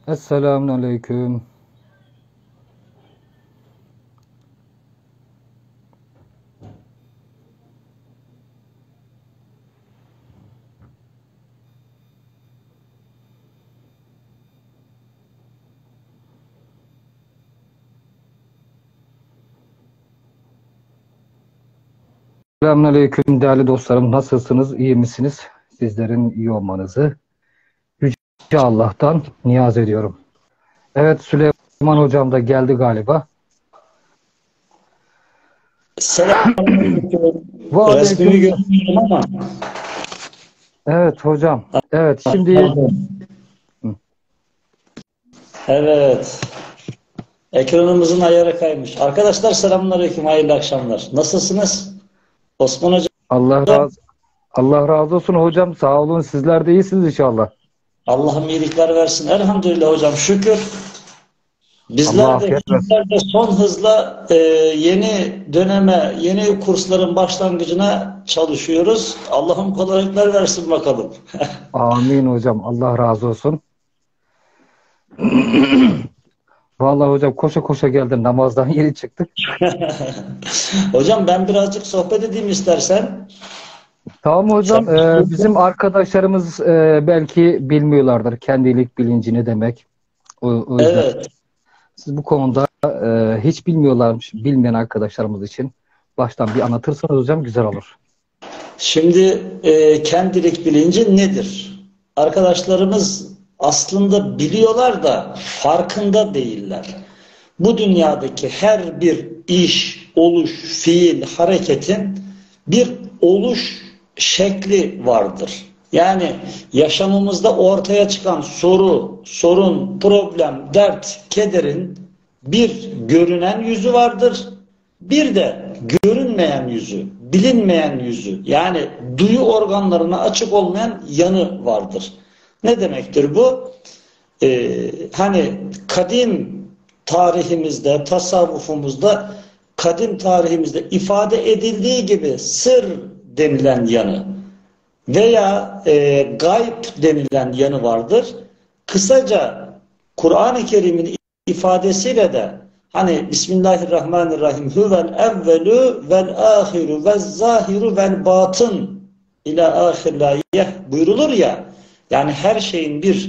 Esselamun Aleyküm. Selamun Aleyküm değerli dostlarım. Nasılsınız? İyi misiniz? Sizlerin iyi olmanızı Yüce Allah'tan niyaz ediyorum. Evet, Süleyman Hocam da geldi galiba. Selamünaleyküm. Ve Resmimi aleyküm. görmüyorum ama. Evet hocam. Evet şimdi Evet. Ekranımızın ayarı kaymış. Arkadaşlar selamünaleyküm. Hayırlı akşamlar. Nasılsınız? Osman Hocam, Allah razı Allah razı olsun hocam. Sağ olun. Sizler de iyisiniz inşallah. Allah'ım iyilikler versin. Elhamdülillah hocam. Şükür. Allah Bizler de afiyet versin. sizler de son hızla yeni döneme, yeni kursların başlangıcına çalışıyoruz. Allah'ım kolaylıklar versin bakalım. Amin hocam. Allah razı olsun. Vallahi hocam koşa koşa geldim. Namazdan yeni çıktık. Hocam ben birazcık sohbet edeyim istersen. Tamam Sen hocam. Bizim arkadaşlarımız belki bilmiyorlardır kendilik bilinci ne demek. O yüzden evet. siz bu konuda hiç bilmiyorlarmış, bilmeyen arkadaşlarımız için baştan bir anlatırsanız hocam güzel olur. Şimdi kendilik bilinci nedir? Arkadaşlarımız aslında biliyorlar da farkında değiller. Bu dünyadaki her bir iş, oluş, fiil, hareketin bir oluş şekli vardır. Yani yaşamımızda ortaya çıkan soru, sorun, problem, dert, kederin bir görünen yüzü vardır. Bir de görünmeyen yüzü, bilinmeyen yüzü, yani duyu organlarına açık olmayan yanı vardır. Ne demektir bu? Hani kadim tarihimizde, tasavvufumuzda, kadim tarihimizde ifade edildiği gibi sır denilen yanı veya gayb denilen yanı vardır. Kısaca Kur'an-ı Kerim'in ifadesiyle de hani Bismillahirrahmanirrahim huvel evvelü vel ahiru vel zahiru vel batın ila ahirlayeh buyrulur ya, yani her şeyin bir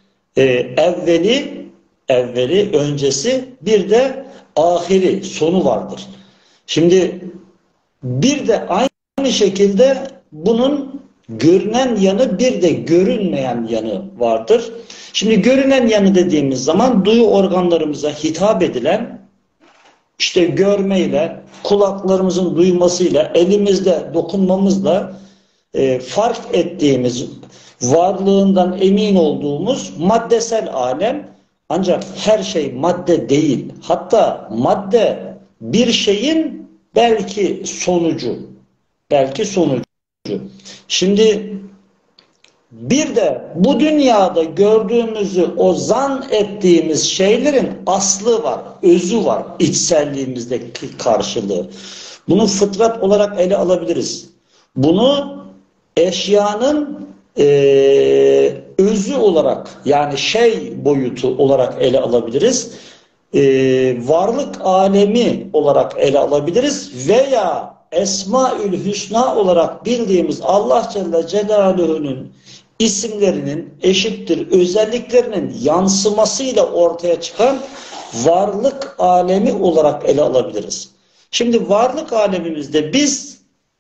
evveli öncesi, bir de ahiri sonu vardır. Şimdi bir de aynı şekilde bunun görünen yanı, bir de görünmeyen yanı vardır. Şimdi görünen yanı dediğimiz zaman duyu organlarımıza hitap edilen, işte görmeyle, kulaklarımızın duymasıyla, elimizle dokunmamızla fark ettiğimiz, varlığından emin olduğumuz maddesel alem. Ancak her şey madde değil. Hatta madde bir şeyin belki sonucu. Belki sonucu. Şimdi bir de bu dünyada gördüğümüzü, o zan ettiğimiz şeylerin aslı var, özü var, içselliğimizdeki karşılığı. Bunu fıtrat olarak ele alabiliriz. Bunu eşyanın özü olarak, yani şey boyutu olarak ele alabiliriz. Varlık alemi olarak ele alabiliriz veya Esmaül Hüsna olarak bildiğimiz Allah Celle Celaluhu'nun isimlerinin eşittir özelliklerinin yansımasıyla ortaya çıkan varlık alemi olarak ele alabiliriz. Şimdi varlık alemimizde biz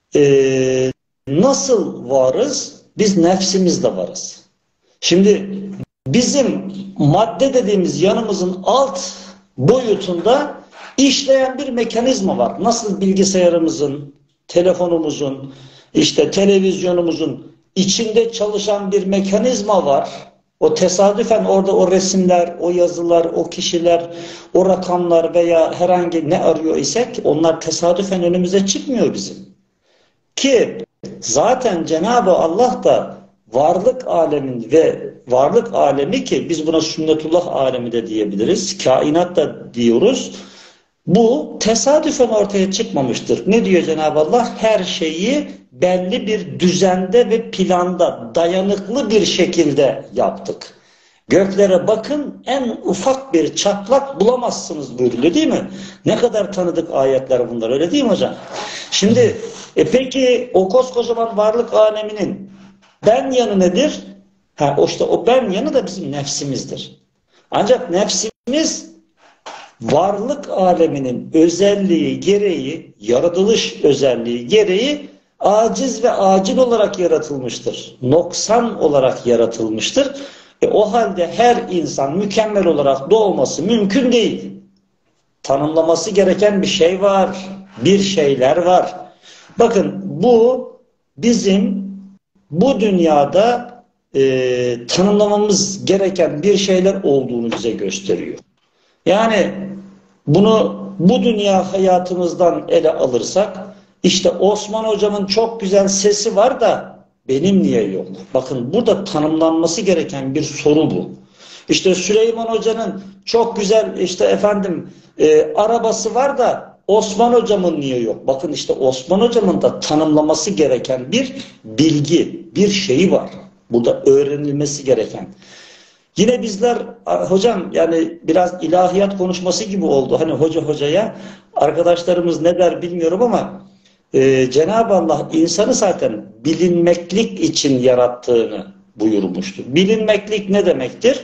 nasıl varız? Biz nefsimizle varız. Şimdi bizim madde dediğimiz yanımızın alt boyutunda işleyen bir mekanizma var. Nasıl bilgisayarımızın, telefonumuzun, işte televizyonumuzun içinde çalışan bir mekanizma var. O tesadüfen orada o resimler, o yazılar, o kişiler, o rakamlar veya herhangi ne arıyor isek onlar tesadüfen önümüze çıkmıyor bizim. Ki zaten Cenab-ı Allah da varlık alemin ve varlık alemi, ki biz buna sünnetullah alemi de diyebiliriz, kainat da diyoruz. Bu tesadüfen ortaya çıkmamıştır. Ne diyor Cenab-ı Allah? Her şeyi belli bir düzende ve planda dayanıklı bir şekilde yaptık. Göklere bakın, en ufak bir çatlak bulamazsınız buyuruluyor değil mi? Ne kadar tanıdık ayetler bunlar, öyle değil mi hocam? Şimdi peki o koskocaman varlık aleminin ben yanı nedir? İşte o ben yanı da bizim nefsimizdir. Ancak nefsimiz varlık aleminin özelliği gereği, yaratılış özelliği gereği aciz ve acil olarak yaratılmıştır. Noksan olarak yaratılmıştır. O halde her insan mükemmel olarak doğması mümkün değil. Tanımlaması gereken bir şey var. Bir şeyler var. Bakın bu bizim bu dünyada tanımlamamız gereken bir şeyler olduğunu bize gösteriyor. Yani bunu bu dünya hayatımızdan ele alırsak, işte Osman hocamın çok güzel sesi var da benim niye yok? Bakın burada tanımlanması gereken bir soru bu. İşte Süleyman hocanın çok güzel arabası var da Osman hocamın niye yok? Bakın işte Osman hocamın da tanımlaması gereken bir bilgi, bir şeyi var. Burada öğrenilmesi gereken. Yine bizler hocam, yani biraz ilahiyat konuşması gibi oldu. Hani hoca hocaya, arkadaşlarımız ne der bilmiyorum ama Cenab-ı Allah insanı zaten bilinmeklik için yarattığını buyurmuştur. Bilinmeklik ne demektir?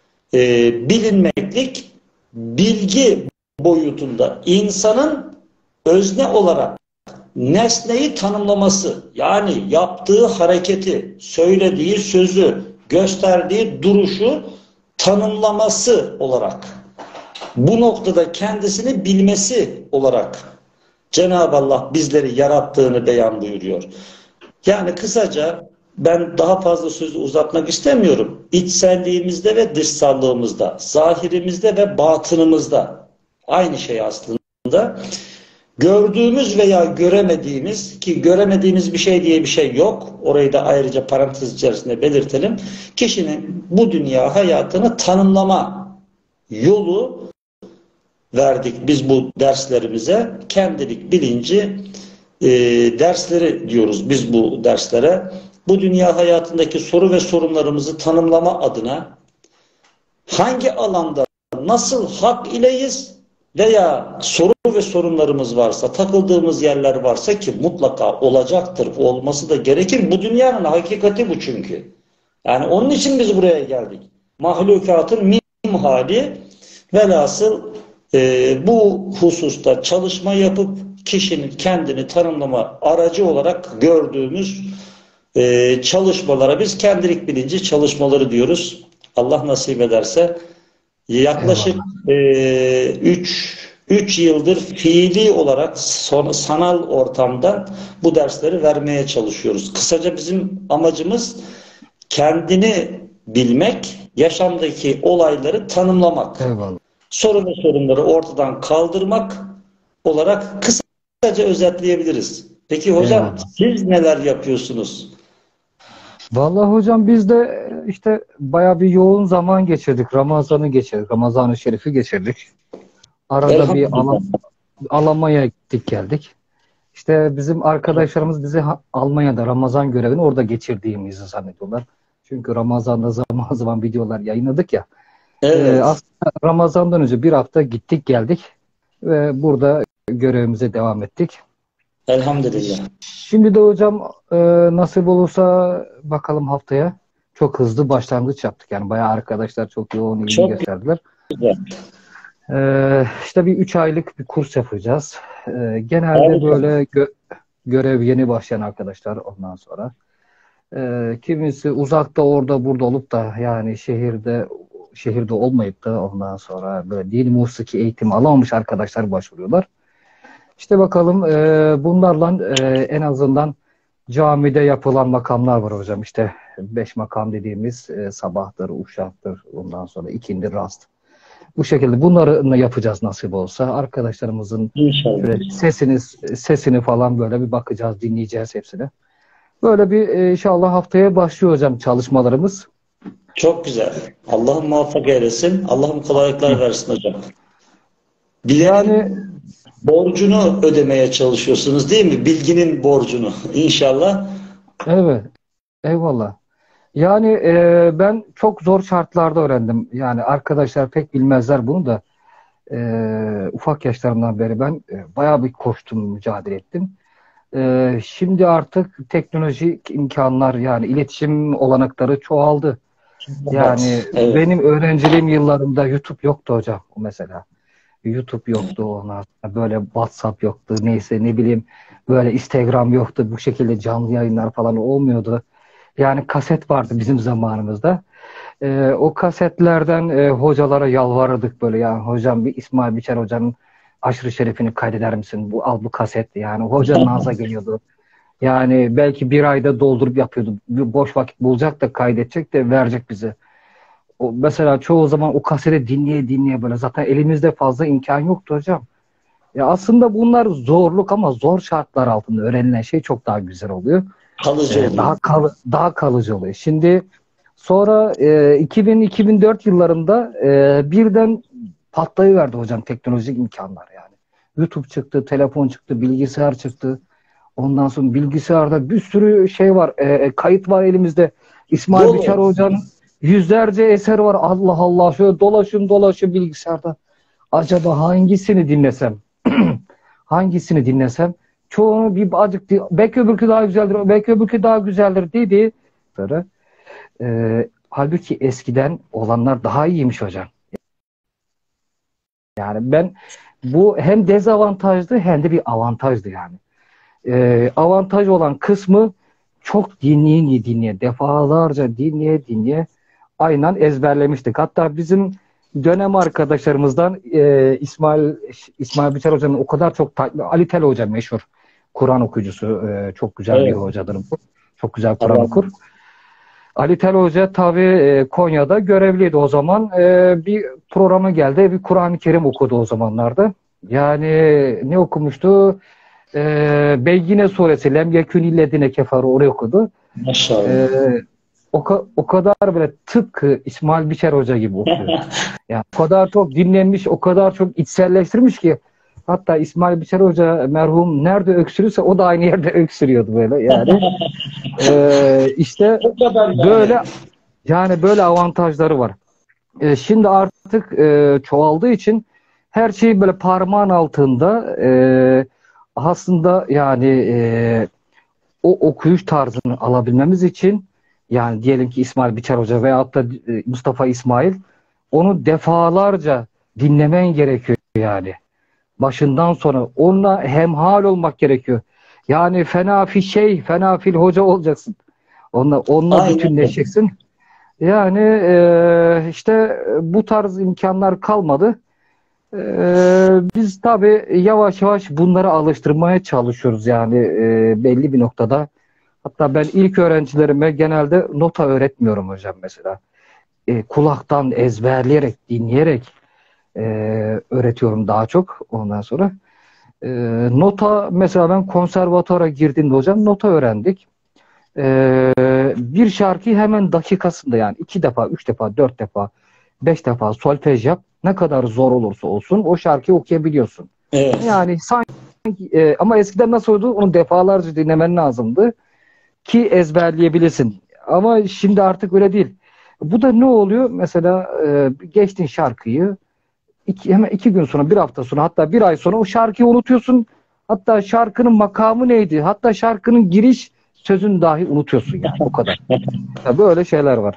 Bilinmeklik, bilgi boyutunda insanın özne olarak nesneyi tanımlaması, yani yaptığı hareketi, söylediği sözü, gösterdiği duruşu tanımlaması olarak, bu noktada kendisini bilmesi olarak Cenab-ı Allah bizleri yarattığını beyan buyuruyor. Yani kısaca, ben daha fazla sözü uzatmak istemiyorum. İçselliğimizde ve dışsallığımızda, zahirimizde ve batınımızda aynı şey aslında. Gördüğümüz veya göremediğimiz, ki göremediğimiz bir şey diye bir şey yok. Orayı da ayrıca parantez içerisinde belirtelim. Kişinin bu dünya hayatını tanımlama yolu verdik biz bu derslerimize. Kendilik bilinci dersleri diyoruz biz bu derslere. Bu dünya hayatındaki soru ve sorunlarımızı tanımlama adına hangi alanda nasıl hak ileyiz veya soru ve sorunlarımız varsa, takıldığımız yerler varsa, ki mutlaka olacaktır, olması da gerekir. Bu dünyanın hakikati bu çünkü. Yani onun için biz buraya geldik. Mahlukatın mim hali, velhasıl bu hususta çalışma yapıp kişinin kendini tanımlama aracı olarak gördüğümüz çalışmalara biz kendilik bilinci çalışmaları diyoruz. Allah nasip ederse yaklaşık 3 yıldır fiili olarak sanal ortamda bu dersleri vermeye çalışıyoruz. Kısaca bizim amacımız kendini bilmek, yaşamdaki olayları tanımlamak. Eyvallah. Sorun ve sorunları ortadan kaldırmak olarak kısaca özetleyebiliriz. Peki hocam, Eyvallah. siz neler yapıyorsunuz? Vallahi hocam biz de işte bayağı bir yoğun zaman geçirdik. Ramazan'ı geçirdik. Ramazan-ı Şerif'i geçirdik. Arada bir Elhamdülillah. Almanya'ya gittik geldik. İşte bizim arkadaşlarımız bizi Almanya'da Ramazan görevini orada geçirdiğimizi zannediyorlar. Çünkü Ramazan'da zaman zaman videolar yayınladık ya. Evet. Aslında Ramazan'dan önce bir hafta gittik geldik ve burada görevimize devam ettik. Elhamdülillah. Şimdi de hocam nasip olursa bakalım haftaya çok hızlı başlangıç yaptık. Yani bayağı arkadaşlar çok yoğun ilgi Çok gösterdiler. güzel. İşte bir 3 aylık bir kurs yapacağız. Genelde Harika. böyle görev yeni başlayan arkadaşlar ondan sonra. Kimisi uzakta orada burada olup da yani şehirde olmayıp da ondan sonra böyle dil musiki eğitimi alamamış arkadaşlar başvuruyorlar. İşte bakalım bunlarla en azından camide yapılan makamlar var hocam. İşte 5 makam dediğimiz sabahtır, uşaktır, ondan sonra ikindir, rast. Bu şekilde bunları yapacağız nasip olsa. Arkadaşlarımızın İnşallah. şöyle sesini falan böyle bir bakacağız, dinleyeceğiz hepsini. Böyle bir inşallah haftaya başlıyor hocam çalışmalarımız. Çok güzel. Allah'ım muvaffak eylesin. Allah'ım kolaylıklar versin hocam. Bilenin Yani borcunu ödemeye çalışıyorsunuz değil mi? Bilginin borcunu. İnşallah. evet, eyvallah. Yani ben çok zor şartlarda öğrendim. Yani arkadaşlar pek bilmezler bunu da. Ufak yaşlarımdan beri ben bayağı bir koştum, mücadele ettim. Şimdi artık teknolojik imkanlar yani iletişim olanakları çoğaldı. Yani Evet. Evet. benim öğrenciliğim yıllarında YouTube yoktu hocam o mesela. YouTube yoktu ondan sonra böyle WhatsApp yoktu neyse ne bileyim böyle Instagram yoktu. Bu şekilde canlı yayınlar falan olmuyordu. Yani kaset vardı bizim zamanımızda. O kasetlerden hocalara yalvarırdık böyle ya hocam bir İsmail Biçer hocanın aşırı şerefini kaydeder misin? Bu al bu kaset yani hocanın ağza geliyordu. Yani belki bir ayda doldurup yapıyordu. Bir boş vakit bulacak da kaydedecek de verecek bize. O, mesela çoğu zaman o kaseti dinleye dinleye böyle zaten elimizde fazla imkan yoktu hocam. Ya aslında bunlar zorluk ama zor şartlar altında öğrenilen şey çok daha güzel oluyor. Kalıcı oluyor. Daha kalıcı oluyor. Şimdi sonra 2000-2004 yıllarında birden patlayıverdi hocam teknolojik imkanlar yani. YouTube çıktı, telefon çıktı, bilgisayar çıktı. Ondan sonra bilgisayarda bir sürü şey var, kayıt var elimizde. İsmail Biçer Dolu. Hoca'nın yüzlerce eser var. Allah Allah şöyle dolaşın bilgisayarda. Acaba hangisini dinlesem? Hangisini dinlesem? Çoğunu bir azıcık belki öbürkü daha güzeldir, belki öbürkü daha güzeldir dedi. Böyle. Halbuki eskiden olanlar daha iyiymiş hocam. Yani ben bu hem dezavantajlı hem de bir avantajdı yani. Avantaj olan kısmı çok dinleye defalarca dinleye aynen ezberlemiştik. Hatta bizim dönem arkadaşlarımızdan İsmail Biçer Hoca'nın o kadar çok Ali Tel Hoca meşhur Kur'an okuyucusu, çok güzel bir Evet. hocadır bu. Çok güzel Kur'an Allah. okur. Ali Tel Hoca tabii Konya'da görevliydi o zaman. Bir programa geldi. Bir Kur'an-ı Kerim okudu o zamanlarda. Yani ne okumuştu? Beyyine suresi Lem yekün illedine kefaru orayı okudu. Maşallah. E, o kadar böyle tıpkı İsmail Biçer Hoca gibi okuyor. Yani o kadar çok dinlenmiş, o kadar çok içselleştirmiş ki hatta İsmail Biçer Hoca merhum nerede öksürürse o da aynı yerde öksürüyordu böyle yani. İşte Bu kadar yani. böyle yani böyle avantajları var. Şimdi artık çoğaldığı için her şey böyle parmağın altında aslında yani o okuyuş tarzını alabilmemiz için yani diyelim ki İsmail Biçer Hoca veyahut da Mustafa İsmail onu defalarca dinlemen gerekiyor yani. Başından sona onunla hemhal olmak gerekiyor. Yani fena fil hoca olacaksın. Onunla Aynen öyle. bütünleşeceksin. Yani işte bu tarz imkanlar kalmadı. Biz tabii yavaş yavaş bunları alıştırmaya çalışıyoruz yani belli bir noktada. Hatta ben ilk öğrencilerime genelde nota öğretmiyorum hocam mesela. Kulaktan ezberleyerek, dinleyerek öğretiyorum daha çok ondan sonra. E, Nota mesela ben konservatuara girdiğimde hocam nota öğrendik. Bir şarkıyı hemen dakikasında yani 2 defa, 3 defa, 4 defa, 5 defa solfej yap. Ne kadar zor olursa olsun o şarkıyı okuyabiliyorsun. Evet. Yani sanki ama eskiden nasıl oldu? Onu defalarca dinlemen lazımdı ki ezberleyebilirsin. Ama şimdi artık öyle değil. Bu da ne oluyor? Mesela geçtin şarkıyı hemen 2 gün sonra, bir hafta sonra hatta bir ay sonra o şarkıyı unutuyorsun. Hatta şarkının makamı neydi? Hatta şarkının giriş sözünü dahi unutuyorsun yani o kadar. Ya böyle şeyler var.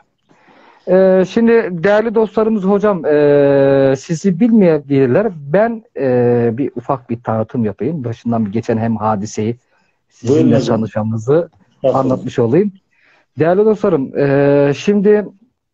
Şimdi değerli dostlarımız hocam sizi bilmeyebilirler. Ben bir ufak bir tanıtım yapayım. Başından bir geçen hem hadiseyi Buyurun sizinle hocam. tanışmamızı Estağfurullah. anlatmış olayım. Değerli dostlarım şimdi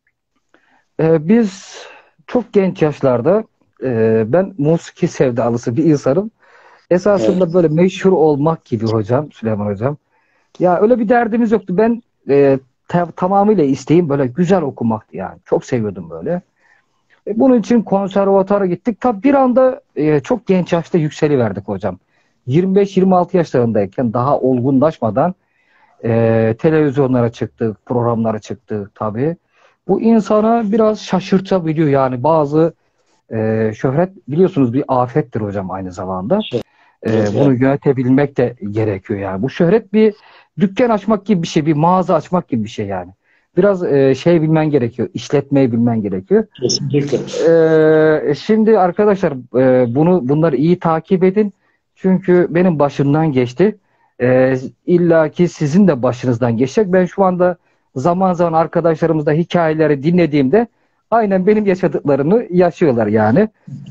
biz çok genç yaşlarda ben musiki sevdalısı bir insanım. Evet. Esasında böyle meşhur olmak gibi hocam, Süleyman hocam. Ya öyle bir derdimiz yoktu. Ben tamamıyla isteğim böyle güzel okumaktı yani. Çok seviyordum böyle. Bunun için konservatuvara gittik. Tabi bir anda çok genç yaşta yükseliverdik hocam. 25-26 yaşlarındayken daha olgunlaşmadan televizyonlara çıktık, programlara çıktık tabii. Bu insana biraz şaşırtabiliyor yani bazı şöhret biliyorsunuz bir afettir hocam aynı zamanda. Evet. Bunu Evet. yönetebilmek de gerekiyor yani. Bu şöhret bir dükkan açmak gibi bir şey, bir mağaza açmak gibi bir şey yani. biraz şey bilmen gerekiyor. İşletmeyi bilmen gerekiyor. Kesinlikle. Şimdi arkadaşlar bunları iyi takip edin. Çünkü benim başımdan geçti. İlla ki sizin de başınızdan geçecek. Ben şu anda zaman zaman arkadaşlarımızda hikayeleri dinlediğimde aynen benim yaşadıklarımı yaşıyorlar yani.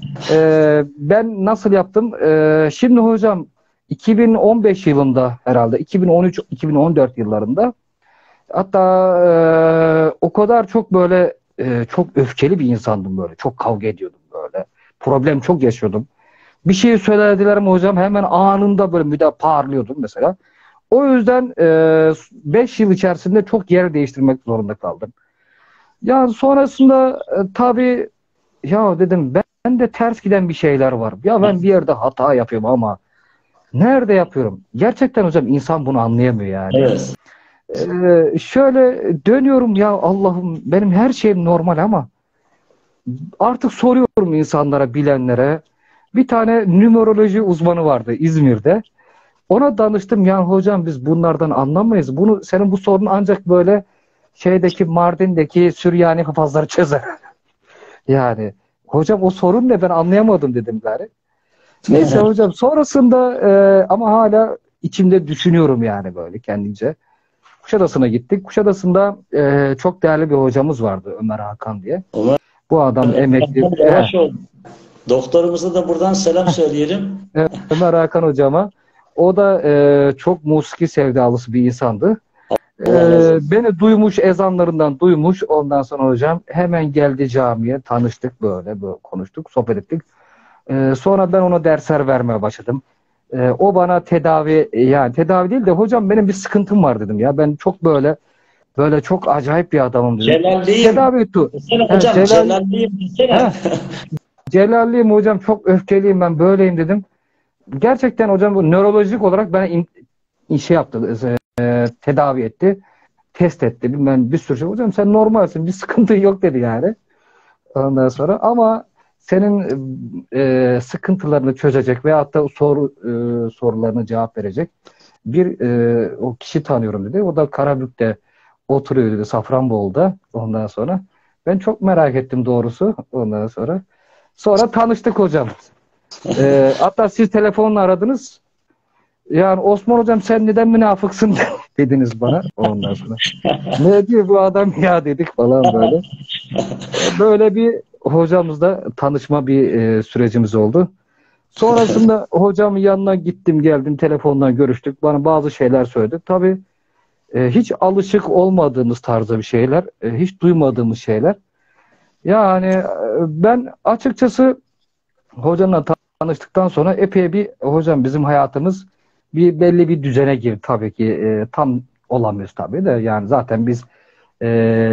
Ben nasıl yaptım? Şimdi hocam 2015 yılında herhalde 2013-2014 yıllarında hatta o kadar çok böyle çok öfkeli bir insandım böyle. Çok kavga ediyordum böyle. Problem çok yaşıyordum. Bir şey söylediler mi hocam hemen anında böyle parlıyordum mesela. O yüzden 5 yıl içerisinde çok yer değiştirmek zorunda kaldım. Yani sonrasında tabii ya dedim ben de ters giden bir şeyler var. Ya ben bir yerde hata yapıyorum ama nerede yapıyorum? Gerçekten hocam insan bunu anlayamıyor yani. Evet. Şöyle dönüyorum ya Allah'ım benim her şeyim normal ama artık soruyorum insanlara, bilenlere. Bir tane nümeroloji uzmanı vardı İzmir'de. Ona danıştım ya hocam biz bunlardan anlamayız. Senin bu sorun ancak böyle şeydeki Mardin'deki Süryani hafızları çözer. Yani hocam o sorun ne ben anlayamadım dedim gari. Neyse hocam sonrasında ama hala içimde düşünüyorum yani böyle kendince. Kuşadası'na gittik. Kuşadası'nda çok değerli bir hocamız vardı Ömer Hakan diye. Ömer, Bu adam emekli. yavaş ol. Doktorumuza da buradan selam söyleyelim. Ömer Hakan hocama. O da çok musiki sevdalısı bir insandı. Allah razı olsun. Beni duymuş, ezanlarından duymuş. Ondan sonra hocam hemen geldi camiye. Tanıştık böyle konuştuk, sohbet ettik. Sonra ben ona dersler vermeye başladım. O bana tedavi yani tedavi değil de hocam benim bir sıkıntım var dedim ya. Ben çok böyle çok acayip bir adamım dedim. Celalliyim. Tedavi etti. Desene hocam, Celalliyim desene. Celalliyim hocam çok öfkeliyim ben böyleyim dedim. Gerçekten hocam bu nörolojik olarak bana şey yaptı. Tedavi etti. Test etti. Bilmem bir sürü şey. Hocam sen normalsin. Bir sıkıntı yok dedi yani. Ondan sonra ama senin sıkıntılarını çözecek veyahut da sorularına cevap verecek o kişi tanıyorum dedi. O da Karabük'te oturuyor dedi. Safranbolu'da. Ondan sonra ben çok merak ettim doğrusu. Ondan sonra tanıştık hocam. Hatta siz telefonla aradınız. Yani Osman hocam sen neden münafıksın dediniz bana ondan sonra. Ne diyor bu adam ya dedik falan böyle. Böyle bir hocamızla tanışma sürecimiz oldu. Sonrasında hocamın yanına gittim geldim telefondan görüştük. Bana bazı şeyler söyledi. Tabii hiç alışık olmadığımız tarzda bir şeyler. Hiç duymadığımız şeyler. Yani ben açıkçası hocamla tanıştıktan sonra epey bir hocam bizim hayatımız belli bir düzene girdi tabii ki. Tam olamıyoruz tabii de yani zaten biz e,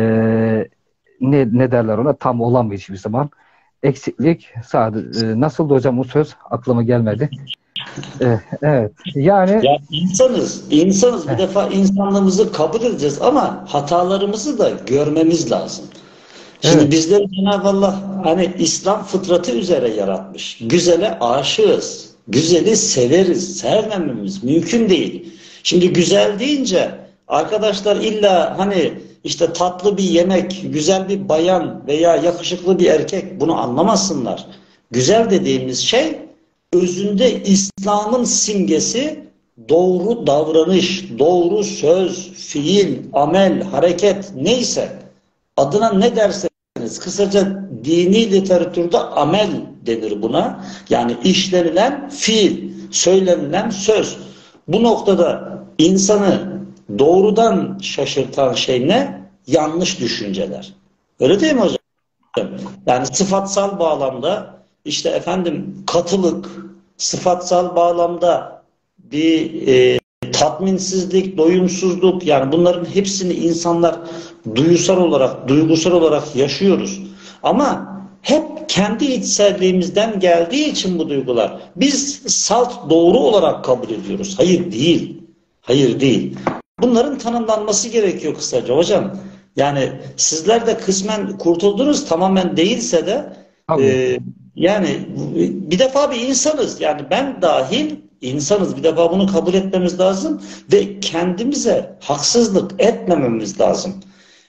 ne derler ona tam olamayız hiçbir zaman. Eksiklik sadece nasıldı hocam o söz aklıma gelmedi. Evet yani Ya insanız. Bir defa insanlığımızı kabul edeceğiz ama hatalarımızı da görmemiz lazım. Şimdi evet bizleri Cenab-ı Allah hani İslam fıtratı üzere yaratmış. Güzele aşığız. Güzeli severiz. Sevmememiz mümkün değil. Şimdi güzel deyince arkadaşlar illa hani işte tatlı bir yemek, güzel bir bayan veya yakışıklı bir erkek bunu anlamasınlar. Güzel dediğimiz şey özünde İslam'ın simgesi doğru davranış, doğru söz, fiil, amel, hareket neyse adına ne derseniz kısaca dini literatürde amel denir buna. Yani işlenilen fiil, söylenilen söz. Bu noktada insanı doğrudan şaşırtan şey ne? Yanlış düşünceler. Öyle değil mi hocam? Yani sıfatsal bağlamda işte efendim katılık, sıfatsal bağlamda bir tatminsizlik, doyumsuzluk yani bunların hepsini insanlar duygusal olarak yaşıyoruz. Ama hep kendi içselliğimizden geldiği için bu duygular biz salt doğru olarak kabul ediyoruz. Hayır değil. Hayır değil. Bunların tanımlanması gerekiyor kısaca hocam. Yani sizler de kısmen kurtuldunuz tamamen değilse de tabii. yani bir defa bir insanız. Yani ben dahil insanız. Bir defa bunu kabul etmemiz lazım ve kendimize haksızlık etmememiz lazım.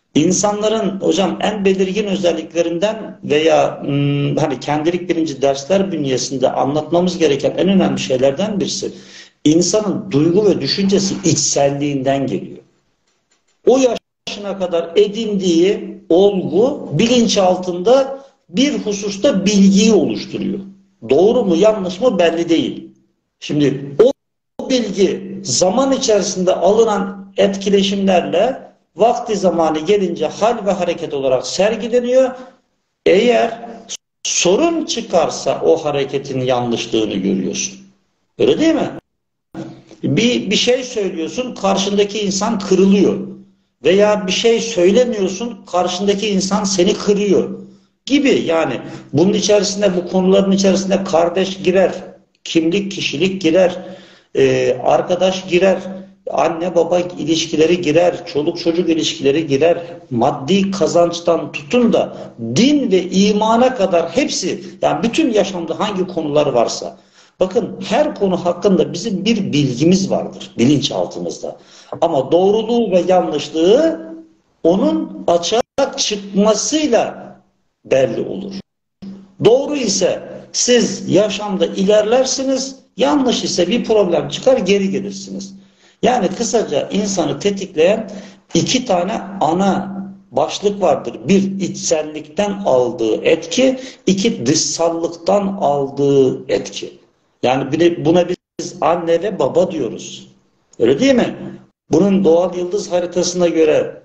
İnsanların hocam en belirgin özelliklerinden veya hani kendilik bilinci dersler bünyesinde anlatmamız gereken en önemli şeylerden birisi, insanın duygu ve düşüncesi içselliğinden geliyor. O yaşına kadar edindiği olgu bilinçaltında bir hususta bilgiyi oluşturuyor. Doğru mu yanlış mı belli değil. Şimdi o bilgi zaman içerisinde alınan etkileşimlerle vakti zamanı gelince hal ve hareket olarak sergileniyor. Eğer sorun çıkarsa o hareketin yanlışlığını görüyorsun. Öyle değil mi? Bir şey söylüyorsun, karşındaki insan kırılıyor. Veya bir şey söylemiyorsun, karşındaki insan seni kırıyor gibi. Yani bunun içerisinde, bu konuların içerisinde kardeş girer, kimlik, kişilik girer, arkadaş girer, anne baba ilişkileri girer, çoluk çocuk ilişkileri girer, maddi kazançtan tutun da din ve imana kadar hepsi, yani bütün yaşamda hangi konular varsa. Bakın her konu hakkında bizim bir bilgimiz vardır bilinçaltımızda. Ama doğruluğu ve yanlışlığı onun açığa çıkmasıyla belli olur. Doğru ise siz yaşamda ilerlersiniz, yanlış ise bir problem çıkar geri gelirsiniz. Yani kısaca insanı tetikleyen iki tane ana başlık vardır. Bir, içsellikten aldığı etki, iki, dışsallıktan aldığı etki. Yani buna biz anne ve baba diyoruz. Öyle değil mi? Bunun doğal yıldız haritasına göre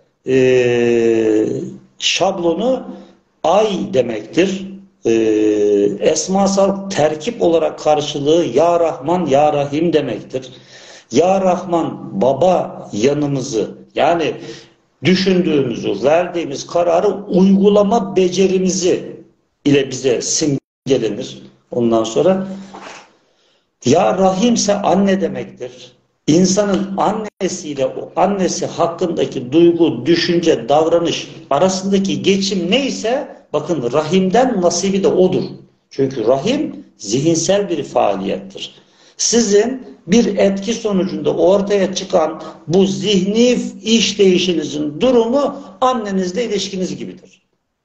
şablonu ay demektir. Esmasal terkip olarak karşılığı Ya Rahman, Ya Rahim demektir. Ya Rahman baba yanımızı, yani düşündüğümüzü, verdiğimiz kararı uygulama becerimizi ile bize simgelenir. Ondan sonra Ya Rahim ise anne demektir. İnsanın annesiyle o annesi hakkındaki duygu, düşünce, davranış arasındaki geçim neyse, bakın rahimden nasibi de odur. Çünkü rahim zihinsel bir faaliyettir. Sizin bir etki sonucunda ortaya çıkan bu zihni işleyişinizin durumu annenizle ilişkiniz gibidir.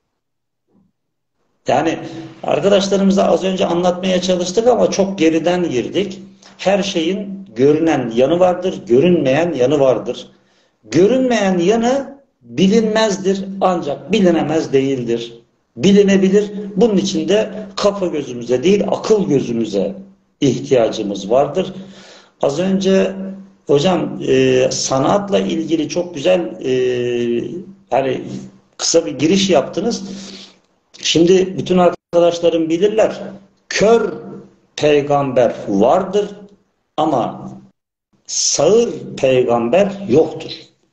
Yani arkadaşlarımıza az önce anlatmaya çalıştık ama çok geriden girdik. Her şeyin görünen yanı vardır, görünmeyen yanı vardır. Görünmeyen yanı bilinmezdir ancak bilinemez değildir. Bilinebilir. Bunun için de kafa gözümüze değil, akıl gözümüze ihtiyacımız vardır. Az önce hocam sanatla ilgili çok güzel hani kısa bir giriş yaptınız. Şimdi bütün arkadaşlarım bilirler. Kör peygamber vardır ama sağır peygamber yoktur.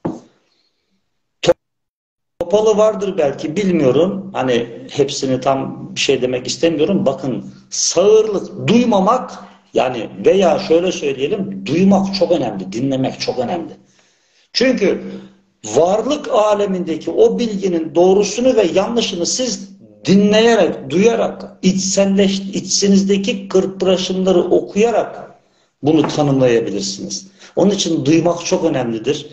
Topalı vardır belki, bilmiyorum. Hani hepsini tam bir şey demek istemiyorum. Bakın, sağırlık, duymamak, yani veya şöyle söyleyelim, duymak çok önemli, dinlemek çok önemli. Çünkü varlık alemindeki o bilginin doğrusunu ve yanlışını siz dinleyerek, duyarak, içsinizdeki kırpıraşımları okuyarak bunu tanımlayabilirsiniz. Onun için duymak çok önemlidir.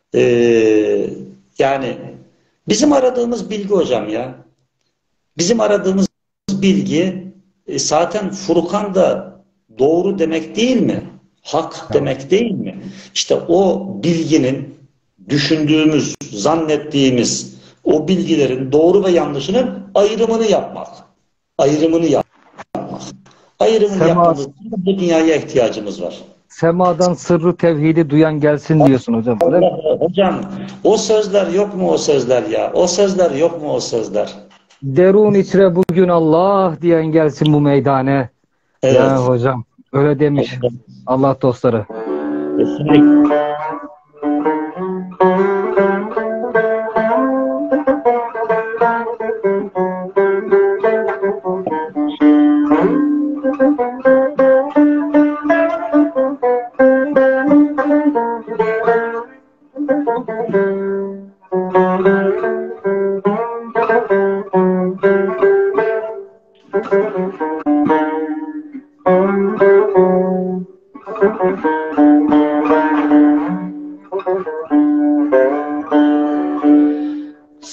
Yani bizim aradığımız bilgi hocam ya. Bizim aradığımız bilgi zaten Furkan da doğru demek değil mi? Hak demek değil mi? İşte o bilginin, düşündüğümüz, zannettiğimiz o bilgilerin doğru ve yanlışının ayrımını yapmak. Ayrımını yapmak. Ayrımını yapmamız için bu dünyaya ihtiyacımız var. Semadan sırrı tevhidi duyan gelsin diyorsun hocam. Allah, hocam o sözler yok mu o sözler ya? O sözler yok mu o sözler? Derun içre bugün Allah diyen gelsin bu meydane. Evet. Ya hocam öyle demiş Allah dostları. Kesinlikle.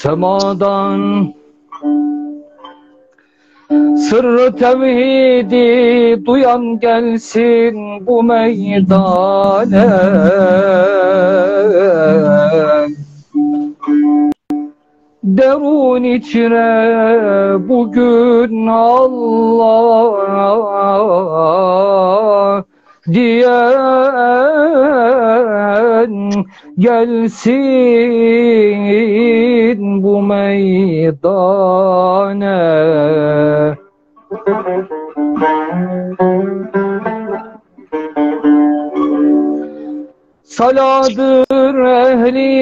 semadan sırrı tevhidi duyan gelsin bu meydane. Derun içine bugün Allah diyen gelsin bu meydane. Saladır ehli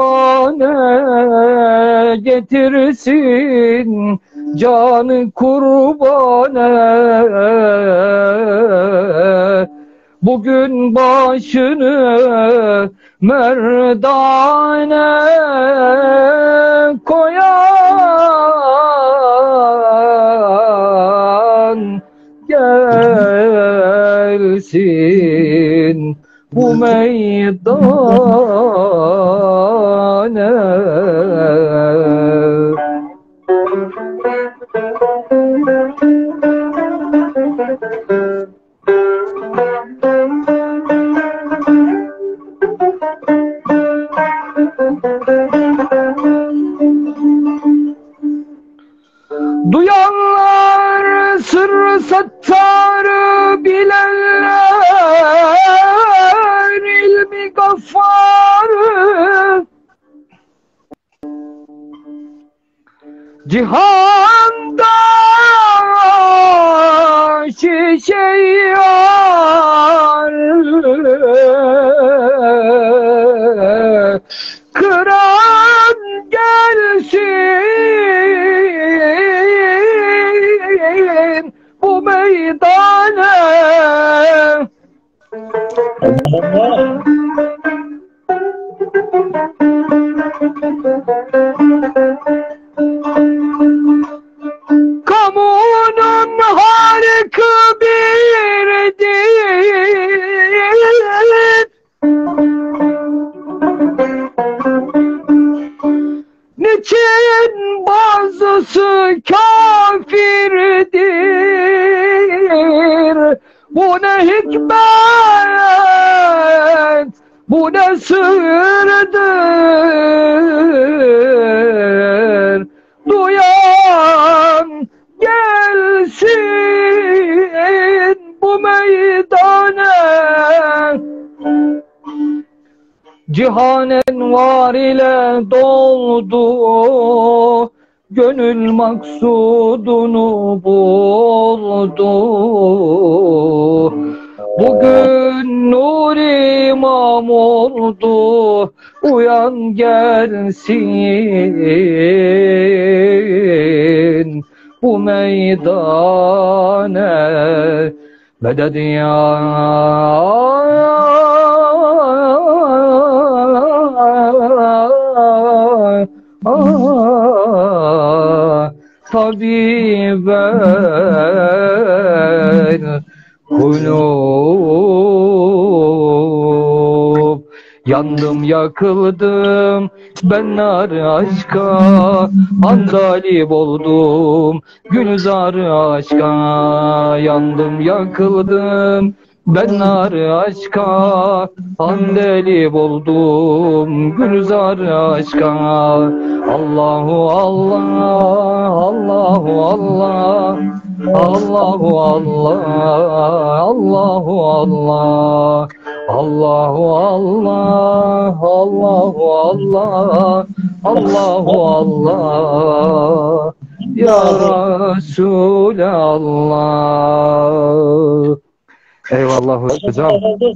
irfane getirsin canı kurbane. Bugün başını merdane koyan gelsin bu meydane. Duyanlar sırrı sattarı bilenler ilmi gaffarı cihanda şişeyar kıran gelsin bu meydane. Allah. Kamunun harikı bir din, niçin bazısı kafirdir? Bu ne hikmet, bu ne sırdır? Duyan gelsin bu meydane. Cihanen var ile doldu, gönül maksudunu buldu. Bugün nur imam oldu, uyan gelsin bu meydane. Meded ya tabibel kulub. Yandım yakıldım ben nar aşka, andalip oldum gülzar aşka. Yandım yakıldım ben nar aşka, andalip oldum gülzar aşka. Allahu Allah, Allahu Allah, Allahu Allah, Allahu Allah, Allahu Allah, Allahu Allah, Allahu Allah, Ya Resulallah. Eyvallah hocam.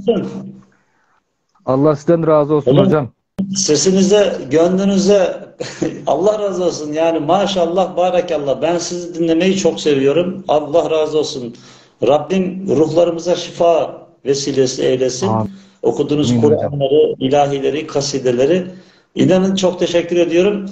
Allah sizden razı olsun hocam. Sesinize, gönlünüze Allah razı olsun. Yani maşallah, barakallah. Ben sizi dinlemeyi çok seviyorum. Allah razı olsun. Rabbim ruhlarımıza şifa vesilesi eylesin. Amin. Okuduğunuz Kur'anları, ilahileri, kasideleri. İnanın çok teşekkür ediyorum.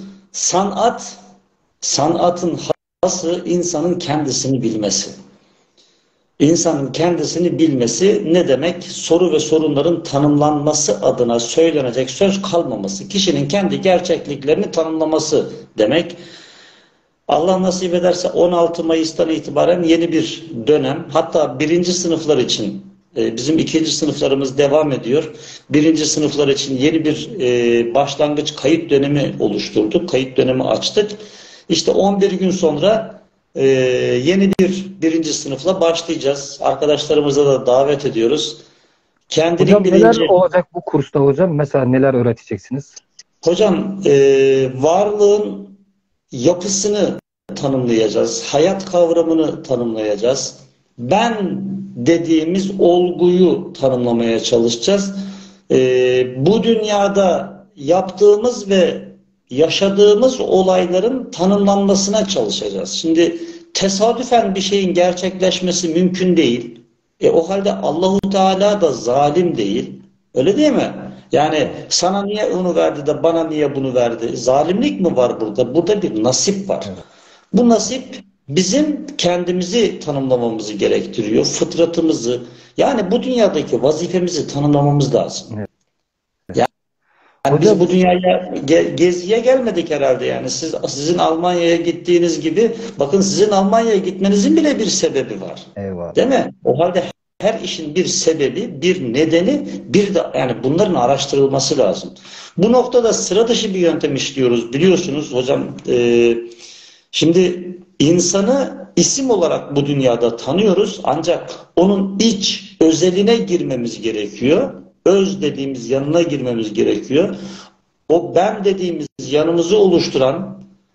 Sanatın hası insanın kendisini bilmesi. İnsanın kendisini bilmesi ne demek? Soru ve sorunların tanımlanması adına söylenecek söz kalmaması. Kişinin kendi gerçekliklerini tanımlaması demek. Allah nasip ederse 16 Mayıs'tan itibaren yeni bir dönem, hatta birinci sınıflar için, bizim ikinci sınıflarımız devam ediyor. Birinci sınıflar için yeni bir başlangıç kayıt dönemi oluşturduk. Kayıt dönemi açtık. İşte 11 gün sonra yeni bir birinci sınıfla başlayacağız. Arkadaşlarımıza da davet ediyoruz. Kendinin Hocam neler bilinci... olacak bu kursta hocam? Mesela neler öğreteceksiniz? Hocam varlığın yapısını tanımlayacağız. Hayat kavramını tanımlayacağız. Ben dediğimiz olguyu tanımlamaya çalışacağız. Bu dünyada yaptığımız ve yaşadığımız olayların tanımlanmasına çalışacağız. Şimdi tesadüfen bir şeyin gerçekleşmesi mümkün değil. O halde Allahu Teala da zalim değil. Öyle değil mi? Yani sana niye onu verdi de bana niye bunu verdi? Zalimlik mi var burada? Burada bir nasip var. Evet. Bu nasip bizim kendimizi tanımlamamızı gerektiriyor. Fıtratımızı, yani bu dünyadaki vazifemizi tanımlamamız lazım. Evet. Yani Hocam, biz bu dünyaya geziye gelmedik herhalde yani. Sizin Almanya'ya gittiğiniz gibi, bakın sizin Almanya'ya gitmenizin bile bir sebebi var. eyvallah. Değil mi? O halde her işin bir sebebi, bir nedeni, bir de yani bunların araştırılması lazım. Bu noktada sıra dışı bir yöntem işliyoruz. Biliyorsunuz hocam, şimdi insanı isim olarak bu dünyada tanıyoruz, ancak onun iç özeline girmemiz gerekiyor. Öz dediğimiz yanına girmemiz gerekiyor. O ben dediğimiz yanımızı oluşturan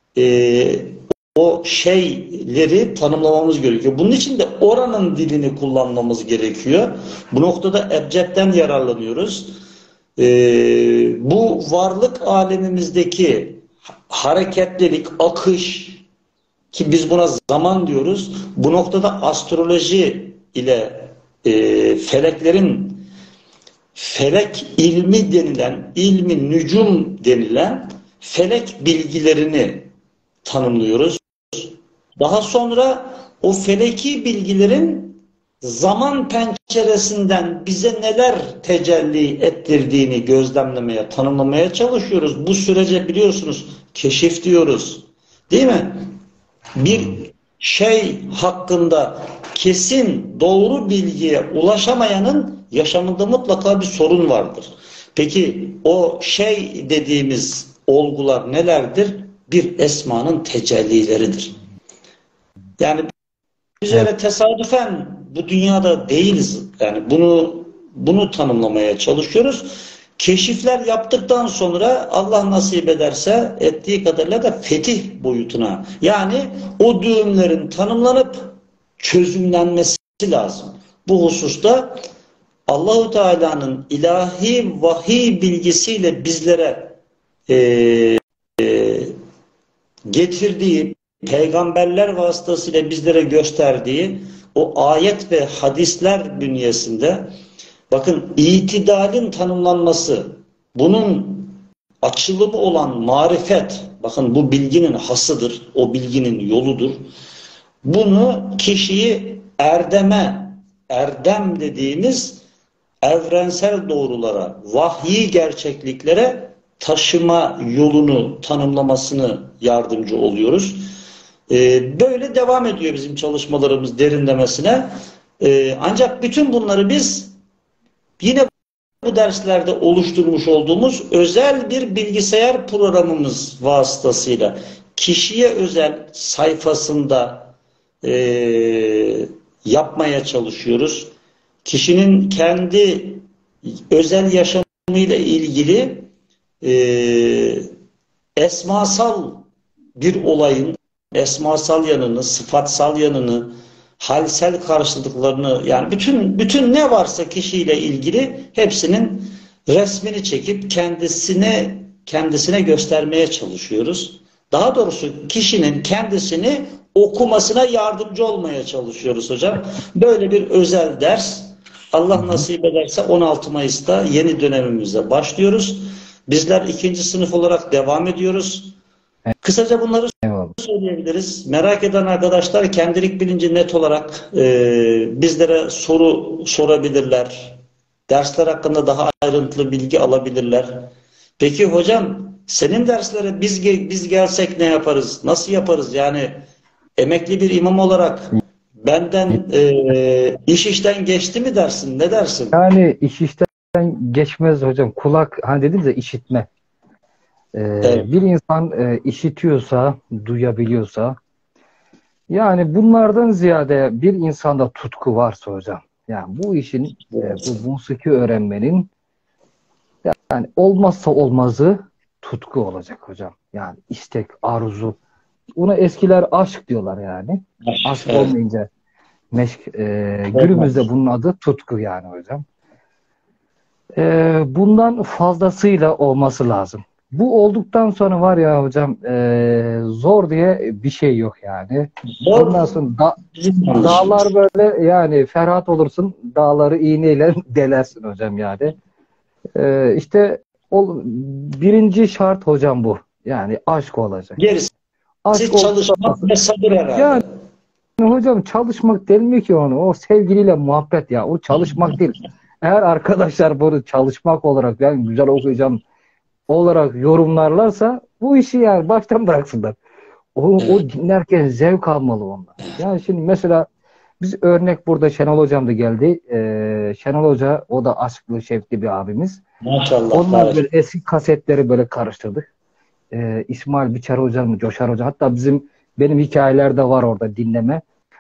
o şeyleri tanımlamamız gerekiyor. Bunun için de oranın dilini kullanmamız gerekiyor. Bu noktada ebcedden yararlanıyoruz. Bu varlık alemimizdeki hareketlilik, akış, ki biz buna zaman diyoruz. Bu noktada astroloji ile feleklerin, felek ilmi denilen, ilmi nücum denilen felek bilgilerini tanımlıyoruz. Daha sonra o feleki bilgilerin zaman penceresinden bize neler tecelli ettirdiğini gözlemlemeye, tanımlamaya çalışıyoruz. Bu sürece biliyorsunuz keşif diyoruz. Değil mi? Bir şey hakkında kesin doğru bilgiye ulaşamayanın yaşamında mutlaka bir sorun vardır. Peki o şey dediğimiz olgular nelerdir? Bir esmanın tecellileridir. Yani biz öyle tesadüfen bu dünyada değiliz. Yani bunu tanımlamaya çalışıyoruz. Keşifler yaptıktan sonra Allah nasip ederse ettiği kadarıyla da fetih boyutuna, yani o düğümlerin tanımlanıp çözümlenmesi lazım. Bu hususta Allahu Teala'nın ilahi vahiy bilgisiyle bizlere getirdiği, peygamberler vasıtasıyla bizlere gösterdiği o ayet ve hadisler bünyesinde, bakın, itidalin tanımlanması, bunun açılımı olan marifet, bakın bu bilginin hasıdır, o bilginin yoludur. Bunu kişiyi erdeme, erdem dediğimiz evrensel doğrulara, vahyi gerçekliklere taşıma yolunu tanımlamasını yardımcı oluyoruz. Böyle devam ediyor bizim çalışmalarımız derinlemesine. Ancak bütün bunları biz yine bu derslerde oluşturmuş olduğumuz özel bir bilgisayar programımız vasıtasıyla kişiye özel sayfasında yapmaya çalışıyoruz. Kişinin kendi özel yaşamıyla ilgili esmasal bir olayın esmasal yanını, sıfatsal yanını, halsel karşılıklarını, yani bütün ne varsa kişiyle ilgili hepsinin resmini çekip kendisine göstermeye çalışıyoruz. Daha doğrusu kişinin kendisini okumasına yardımcı olmaya çalışıyoruz hocam. Böyle bir özel ders, Allah nasip ederse 16 Mayıs'ta yeni dönemimize başlıyoruz. Bizler ikinci sınıf olarak devam ediyoruz. Kısaca bunları Eyvallah. söyleyebiliriz. Merak eden arkadaşlar kendilik bilinci net olarak bizlere soru sorabilirler. Dersler hakkında daha ayrıntılı bilgi alabilirler. Peki hocam, senin derslere biz gelsek ne yaparız? Nasıl yaparız? Yani emekli bir imam olarak benden iş işten geçti mi dersin? Ne dersin? Yani iş işten geçmez hocam. Kulak, hani dediniz ya, işitme. Evet. Bir insan işitiyorsa, duyabiliyorsa, yani bunlardan ziyade bir insanda tutku varsa hocam, yani bu işin, bu musiki öğrenmenin yani olmazsa olmazı tutku olacak hocam. Yani istek, arzu. Buna eskiler aşk diyorlar yani. Aşk Evet. olmayınca meşk, günümüzde Evet. bunun adı tutku yani hocam. Bundan fazlasıyla olması lazım. Bu olduktan sonra var ya hocam, zor diye bir şey yok yani. Ondan Zor sonra bizim yanlışımız. dağlar böyle, yani Ferhat olursun, dağları iğneyle delersin hocam yani. İşte birinci şart hocam bu. Yani aşk olacak. Gerisi Aşk olduktan çalışmak sonra, ve sabır yani herhalde. hocam çalışmak denmiyor ki onu. O sevgiliyle muhabbet ya. O çalışmak değil. Eğer arkadaşlar bunu çalışmak olarak, yani güzel okuyacağım olarak yorumlarlarsa, bu işi yani baştan bıraksınlar. O Evet. dinlerken zevk almalı onlar. Yani şimdi mesela biz örnek, burada Şenol Hocam da geldi. Şenol Hoca, o da aşklı şevkli bir abimiz. Maşallah. Onlar Barak. böyle eski kasetleri böyle karıştırdık. İsmail Biçer Hocam mı, Coşar Hoca, hatta benim hikayelerde var orada dinleme.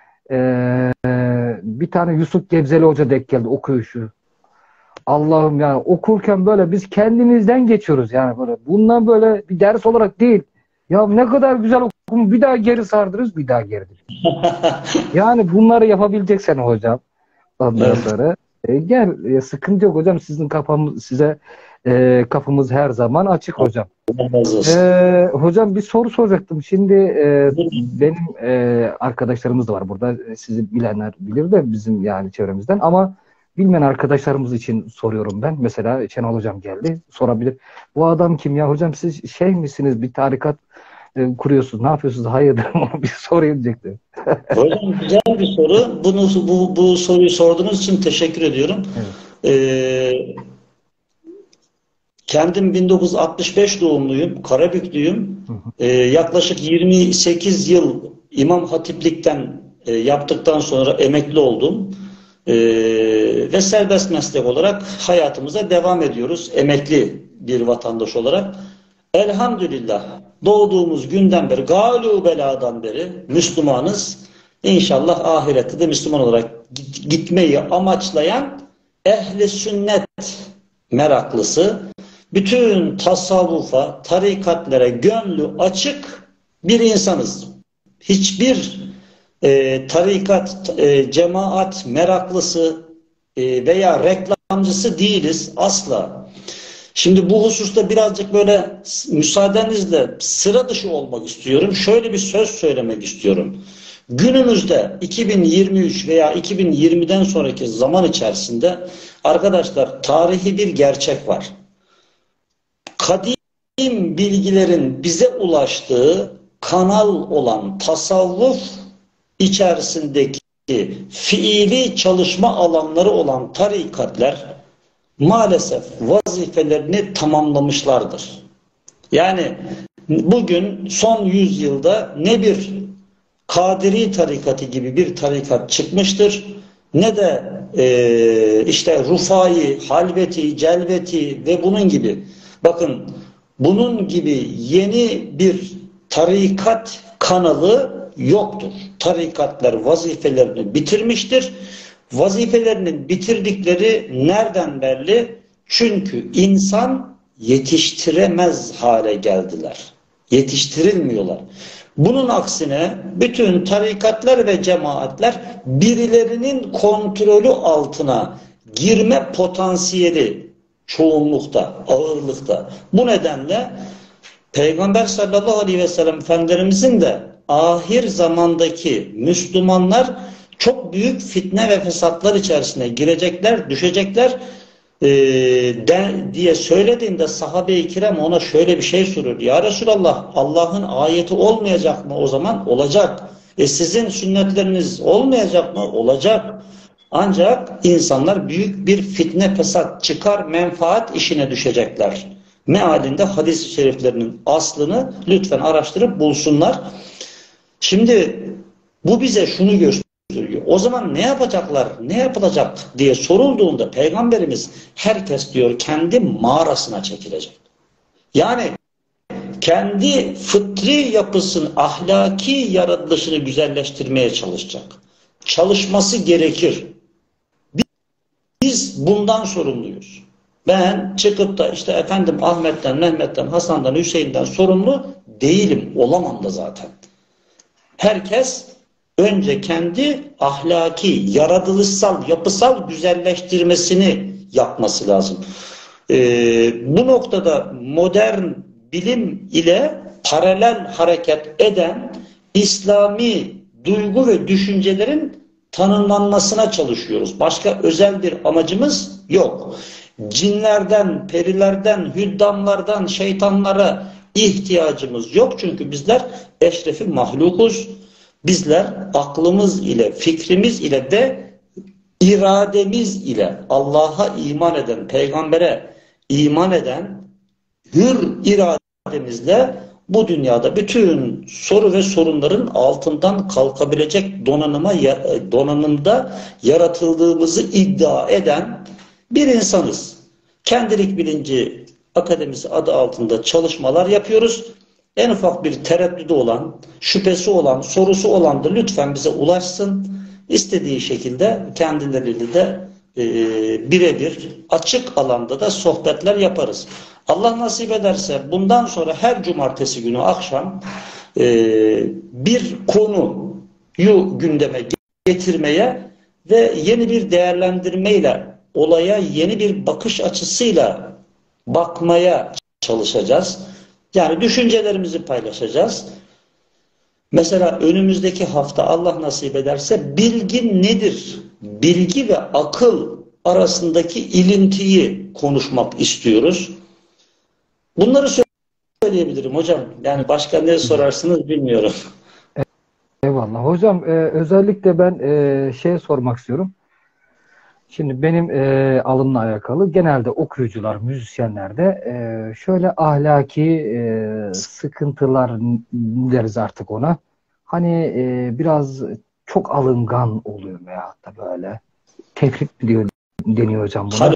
Bir tane Yusuf Gebzeli Hoca denk geldi okuyuşu. Allah'ım, yani okurken böyle biz kendimizden geçiyoruz yani böyle. Bundan böyle bir ders olarak değil. Ya ne kadar güzel okum, bir daha geri sardırırız, bir daha geri dönüyoruz. Yani bunları yapabileceksen hocam, ondan Evet. sonra gel, sıkıntı yok hocam, sizin kapımız her zaman açık hocam. Allah razı olsun. Hocam bir soru soracaktım. Şimdi benim arkadaşlarımız da var burada. Sizi bilenler bilir de bizim yani çevremizden. Ama bilmeyen arkadaşlarımız için soruyorum ben. Mesela Şenol Hocam geldi. Sorabilir. Bu adam kim ya hocam? Siz şey misiniz? Bir tarikat kuruyorsunuz. Ne yapıyorsunuz? Hayırdır? Onu bir sorayım diyecektim. Hocam güzel bir soru. Bu soruyu sorduğunuz için teşekkür ediyorum. Evet. Ee, Kendim 1965 doğumluyum. Karabüklüyüm. Hı hı. Yaklaşık 28 yıl İmam Hatiplikten yaptıktan sonra emekli oldum. Ee, Ve serbest meslek olarak hayatımıza devam ediyoruz. Emekli bir vatandaş olarak. Elhamdülillah doğduğumuz günden beri, galû beladan beri Müslümanız. İnşallah ahirette de Müslüman olarak gitmeyi amaçlayan ehli sünnet meraklısı, bütün tasavvufa, tarikatlere gönlü açık bir insanız. Hiçbir tarikat, cemaat meraklısı veya reklamcısı değiliz asla. Şimdi bu hususta birazcık böyle müsaadenizle sıra dışı olmak istiyorum. Şöyle bir söz söylemek istiyorum. Günümüzde 2023 veya 2020'den sonraki zaman içerisinde arkadaşlar tarihi bir gerçek var. Kadim bilgilerin bize ulaştığı kanal olan tasavvuf içerisindeki fiili çalışma alanları olan tarikatler maalesef vazifelerini tamamlamışlardır. Yani bugün son yüzyılda ne bir Kadiri tarikatı gibi bir tarikat çıkmıştır, ne de işte Rufai, Halveti, Celveti ve bunun gibi. Bakın, bunun gibi yeni bir tarikat kanalı yoktur. Tarikatlar vazifelerini bitirmiştir. Vazifelerinin bitirdikleri nereden belli? Çünkü insan yetiştiremez hale geldiler. Yetiştirilmiyorlar. Bunun aksine bütün tarikatlar ve cemaatler birilerinin kontrolü altına girme potansiyeli çoğunlukta, ağırlıkta. Bu nedenle Peygamber sallallahu aleyhi ve sellem Efendimizin de ahir zamandaki Müslümanlar çok büyük fitne ve fesatlar içerisine girecekler, düşecekler. diye söylediğinde sahabe-i kiram ona şöyle bir şey soruyor. Ya Resulallah, Allah'ın ayeti olmayacak mı o zaman? Olacak. Sizin sünnetleriniz olmayacak mı? Olacak. Ancak insanlar büyük bir fitne, fesat, çıkar, menfaat işine düşecekler. Mealinde hadis-i şeriflerinin aslını lütfen araştırıp bulsunlar. Şimdi bu bize şunu gösteriyor. O zaman ne yapacaklar, ne yapılacak diye sorulduğunda Peygamberimiz herkes diyor kendi mağarasına çekilecek. Yani kendi fıtri yapısını, ahlaki yaratılışını güzelleştirmeye çalışacak. Çalışması gerekir. Biz bundan sorumluyuz. Ben çıkıp da işte efendim Ahmet'ten, Mehmet'ten, Hasan'dan, Hüseyin'den sorumlu değilim. Olamam da zaten. Herkes önce kendi ahlaki, yaratılışsal, yapısal güzelleştirmesini yapması lazım. Bu noktada modern bilim ile paralel hareket eden İslami duygu ve düşüncelerin tanımlanmasına çalışıyoruz. Başka özel bir amacımız yok. Cinlerden, perilerden, hüddamlardan, şeytanlara ihtiyacımız yok. Çünkü bizler eşrefi mahlukuz. Bizler aklımız ile, fikrimiz ile ve irademiz ile Allah'a iman eden, peygambere iman eden hür irademizle bu dünyada bütün soru ve sorunların altından kalkabilecek donanımda yaratıldığımızı iddia eden bir insanız. Kendilik Bilinci Akademisi adı altında çalışmalar yapıyoruz. En ufak bir tereddüdü olan, şüphesi olan, sorusu olan da lütfen bize ulaşsın. İstediği şekilde kendileriyle de birebir açık alanda da sohbetler yaparız. Allah nasip ederse bundan sonra her cumartesi günü akşam bir konuyu gündeme getirmeye ve yeni bir değerlendirmeyle, olaya yeni bir bakış açısıyla bakmaya çalışacağız. Yani düşüncelerimizi paylaşacağız. Mesela önümüzdeki hafta Allah nasip ederse bilgi nedir? Bilgi ve akıl arasındaki ilintiyi konuşmak istiyoruz. Bunları söyleyebilirim hocam. Yani başka ne sorarsınız bilmiyorum. Eyvallah. Hocam özellikle ben şey sormak istiyorum. Şimdi benim alımla alakalı genelde okuyucular, müzisyenlerde şöyle ahlaki sıkıntılar deriz artık ona. Hani biraz çok alıngan oluyor veyahut da böyle tefrik diyor, deniyor hocam buna.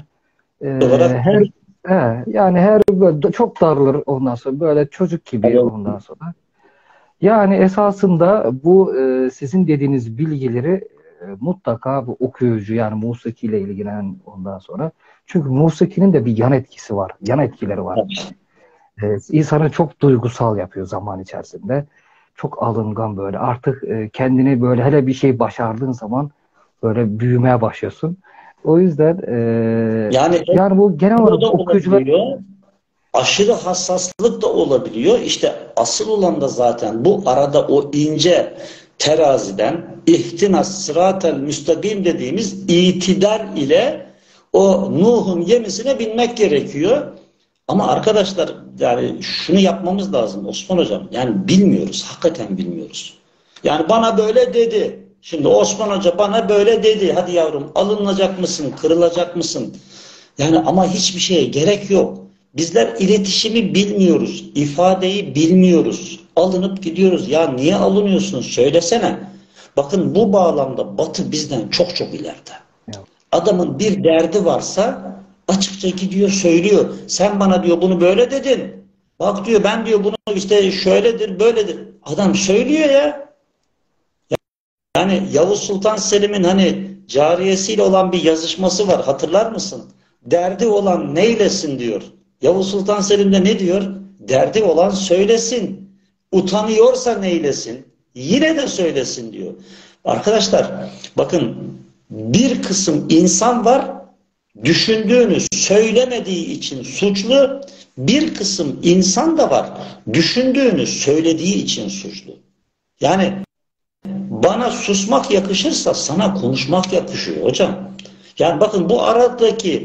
Yani her böyle çok darılır ondan sonra böyle çocuk gibi ondan sonra. Yani esasında bu sizin dediğiniz bilgileri mutlaka bu okuyucu yani musiki ile ilgilenen ondan sonra. Çünkü musikinin de bir yan etkisi var. Yan etkileri var. İnsanı çok duygusal yapıyor zaman içerisinde. Çok alıngan böyle. Artık kendini böyle hele bir şey başardığın zaman böyle büyümeye başlıyorsun. O yüzden yani bu genel olarak okuyucular aşırı hassaslık da olabiliyor. İşte asıl olan da zaten bu arada o ince teraziden ihtinas sıratel müstakim dediğimiz itidal ile o Nuh'un gemisine binmek gerekiyor. Ama arkadaşlar yani şunu yapmamız lazım Osman Hocam. Yani bilmiyoruz. Hakikaten bilmiyoruz. Yani bana böyle dedi. Şimdi Osman Hoca bana böyle dedi. Hadi yavrum alınacak mısın? Kırılacak mısın? Yani ama hiçbir şeye gerek yok. Bizler iletişimi bilmiyoruz. İfadeyi bilmiyoruz. Alınıp gidiyoruz. Ya niye alınıyorsun? Söylesene. Bakın bu bağlamda Batı bizden çok çok ileride. Adamın bir derdi varsa açıkça gidiyor söylüyor. Sen bana diyor bunu böyle dedin. Bak diyor ben diyor bunu işte şöyledir böyledir. Adam söylüyor ya. Yani Yavuz Sultan Selim'in hani cariyesiyle olan bir yazışması var. Hatırlar mısın? Derdi olan neylesin diyor. Yavuz Sultan Selim de ne diyor? Derdi olan söylesin. Utanıyorsa neylesin? Yine de söylesin diyor. Arkadaşlar bakın bir kısım insan var düşündüğünü söylemediği için suçlu. Bir kısım insan da var düşündüğünü söylediği için suçlu. Yani bana susmak yakışırsa sana konuşmak yakışıyor hocam. Yani bakın bu aradaki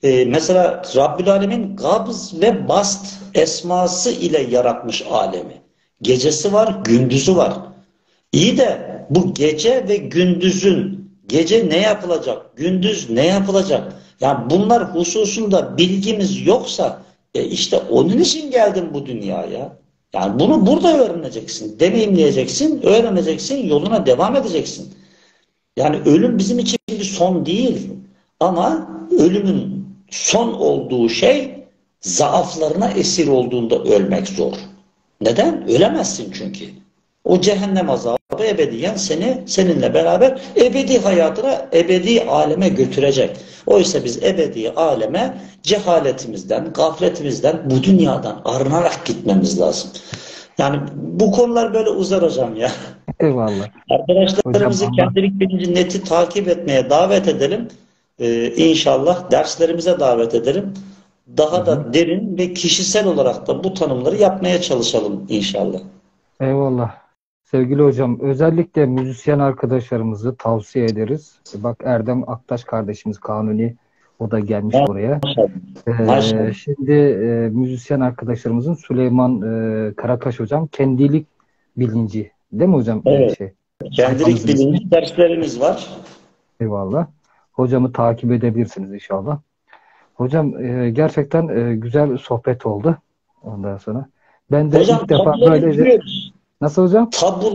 Mesela Rabbül Alemin gabz ve bast esması ile yaratmış alemi. Gecesi var, gündüzü var. İyi de bu gece ve gündüzün, gece ne yapılacak, gündüz ne yapılacak? Yani bunlar hususunda bilgimiz yoksa işte onun için geldim bu dünyaya. Yani bunu burada öğreneceksin, deneyimleyeceksin, öğreneceksin, yoluna devam edeceksin. Yani ölüm bizim için bir son değil. Ama ölümün son olduğu şey zaaflarına esir olduğunda ölmek zor. Neden? Ölemezsin çünkü. O cehennem azabı ebediyen seni seninle beraber ebedi hayatına, ebedi aleme götürecek. Oysa biz ebedi aleme cehaletimizden, gafletimizden, bu dünyadan arınarak gitmemiz lazım. Yani bu konular böyle uzar hocam ya. Eyvallah. Hocam Arkadaşlarımızı Allah. kendilik bilinci neti takip etmeye davet edelim. İnşallah derslerimize davet edelim. Hı Daha hı. da derin ve kişisel olarak da bu tanımları yapmaya çalışalım inşallah. Eyvallah. Sevgili hocam, özellikle müzisyen arkadaşlarımızı tavsiye ederiz. Bak Erdem Aktaş kardeşimiz Kanuni, o da gelmiş buraya. Maşallah. Maşallah. Şimdi müzisyen arkadaşlarımızın Süleyman Karakaş hocam, kendilik bilinci, değil mi hocam? Evet. Kendilik Sayfanızın ismi. bilinci derslerimiz var. Eyvallah. Hocamı takip edebilirsiniz inşallah. Hocam gerçekten güzel sohbet oldu. Ondan sonra. Ben de Hocam ilk defa tabuları böyle... yıkıyoruz. Nasıl hocam?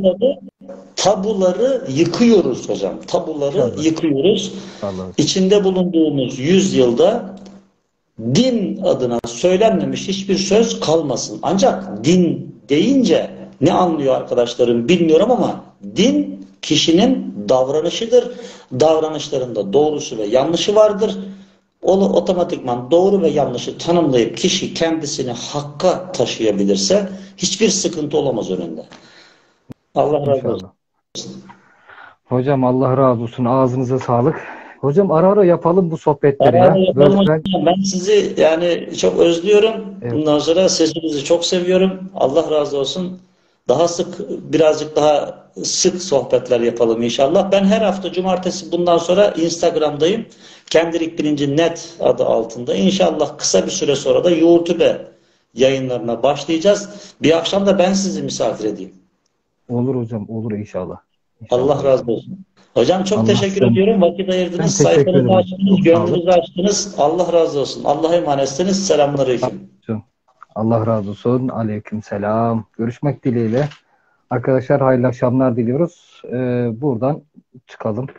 Tabuları yıkıyoruz hocam. Tabuları İnşallah. yıkıyoruz. Allah. İçinde bulunduğumuz yüzyılda din adına söylenmemiş hiçbir söz kalmasın. Ancak din deyince ne anlıyor arkadaşlarım bilmiyorum ama din kişinin davranışıdır. Davranışlarında doğrusu ve yanlışı vardır. Onu otomatikman doğru ve yanlışı tanımlayıp kişi kendisini hakka taşıyabilirse hiçbir sıkıntı olamaz önünde. Allah razı olsun. İnşallah. Hocam Allah razı olsun. Ağzınıza sağlık. Hocam ara ara yapalım bu sohbetleri Ara ya. yapalım Böyle ben... hocam. Ben sizi yani çok özlüyorum. Evet, Bundan sonra sesinizi çok seviyorum. Allah razı olsun. Daha sık, birazcık daha sık sohbetler yapalım inşallah. Ben her hafta cumartesi bundan sonra Instagram'dayım. Kendilik Bilinci Net adı altında. İnşallah kısa bir süre sonra da YouTube yayınlarına başlayacağız. Bir akşam da ben sizi misafir edeyim. olur hocam. Olur inşallah. Allah İnşallah razı hocam. olsun. Hocam çok Allah teşekkür sen... ediyorum. Vakit Ben ayırdınız, teşekkür sayfanızı ederim. açtınız, Çok sağ olun. gönlünüzü açtınız. Allah razı olsun. Allah'a emanetsiniz. Selamünaleyküm. Allah razı olsun. Aleyküm selam. Görüşmek dileğiyle. Arkadaşlar hayırlı akşamlar diliyoruz. Buradan çıkalım.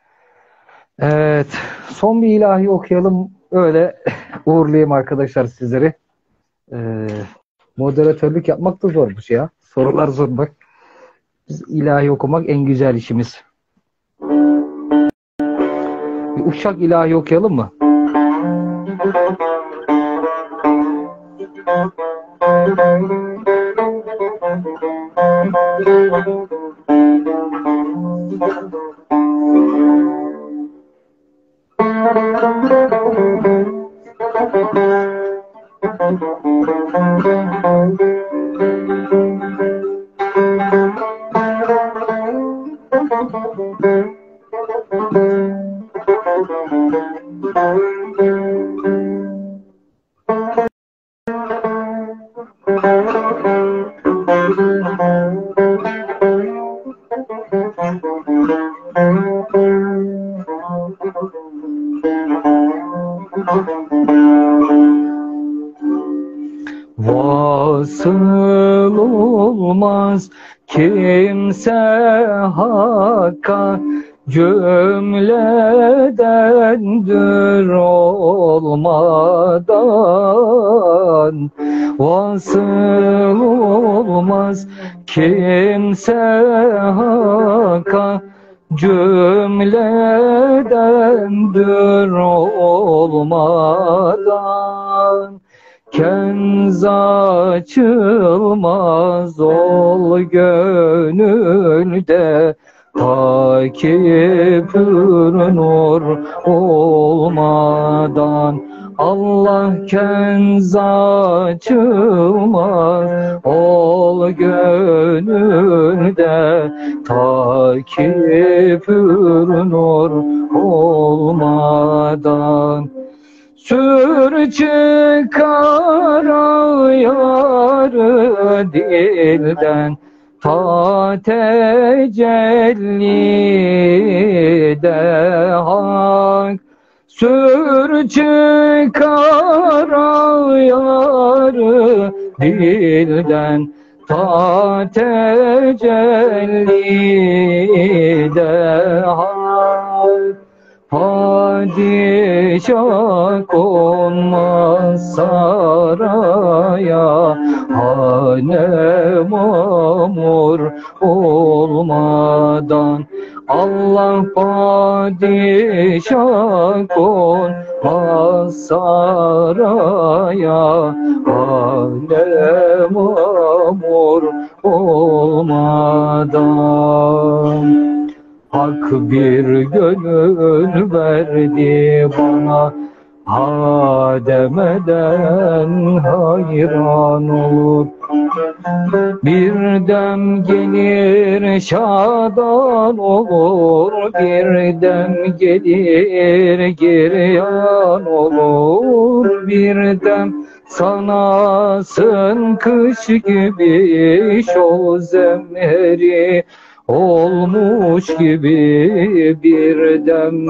Evet. Son bir ilahi okuyalım. Öyle uğurlayayım arkadaşlar sizleri. Moderatörlük yapmak da zormuş ya. Sorular zor bak. Biz ilahi okumak en güzel işimiz. Bir Uşak ilahi okuyalım mı? Vasıl olmaz kimse hakka, cümledendir olmadan. Vasıl olmaz kimse hakka, cümledendir olmadan. Kenz açılmaz ol gönülde, ta ki pür nur olmadan. Allah kenz açılmaz ol gönülde, ta ki pür nur olmadan. Sür çıkar ayarı dilden, ta tecellide hak. Sür çıkar ayarı dilden, ta tecellide hak. Padişah konmaz saraya, hane mamur olmadan. Allah padişah konmaz saraya, hane mamur olmadan. Hak bir gönül verdi bana, ha demeden hayran olur. Bir dem gelir şadan olur, bir dem gelir giryan olur. Bir dem sanasın kış gibi, şo zemheri olmuş gibi. Bir dem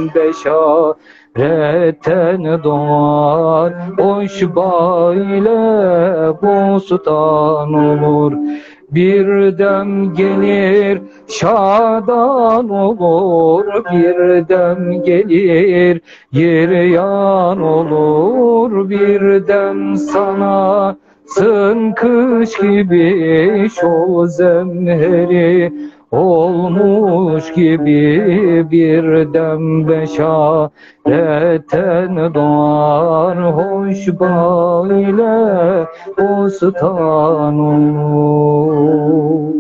beşaretten doğar, hoş ile bostan olur. Bir dem gelir şadan olur, bir dem gelir giryan olur. Bir dem sana sın kış gibi, şo zemheri olmuş gibi. Bir dem beşaretten doğar, hoş ile bostan olur.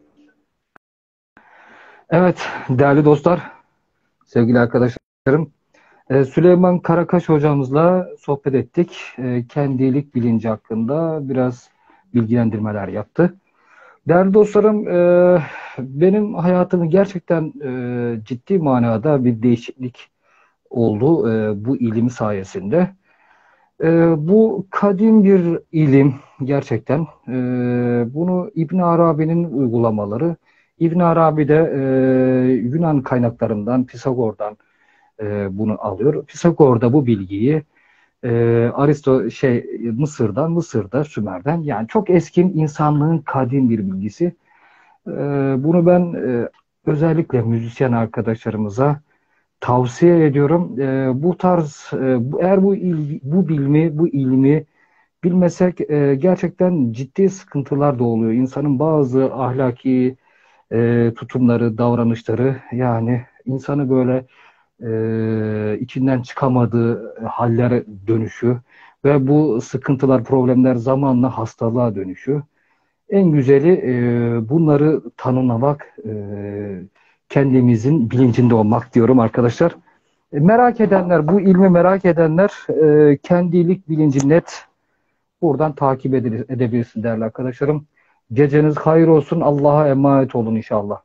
Evet değerli dostlar, sevgili arkadaşlarım, Süleyman Karakaş hocamızla sohbet ettik. Kendilik bilinci hakkında biraz bilgilendirmeler yaptı. Değerli dostlarım, benim hayatımı gerçekten ciddi manada bir değişiklik oldu bu ilim sayesinde. Bu kadim bir ilim gerçekten. Bunu İbn Arabi'nin uygulamaları. İbn Arabi de Yunan kaynaklarından, Pisagor'dan bunu alıyor. Pisagor da bu bilgiyi Mısır'da, Sümer'den, yani çok eski insanlığın kadim bir bilgisi. Bunu ben özellikle müzisyen arkadaşlarımıza tavsiye ediyorum. Bu tarz, eğer bu ilmi bilmesek gerçekten ciddi sıkıntılar da oluyor. İnsanın bazı ahlaki tutumları, davranışları, yani insanı böyle içinden çıkamadığı hallere dönüşü ve bu sıkıntılar, problemler zamanla hastalığa dönüşü. En güzeli bunları tanımlamak, kendimizin bilincinde olmak diyorum arkadaşlar. Merak edenler, bu ilmi merak edenler kendilik bilinci net buradan takip edebilirsin değerli arkadaşlarım. Geceniz hayır olsun. Allah'a emanet olun inşallah.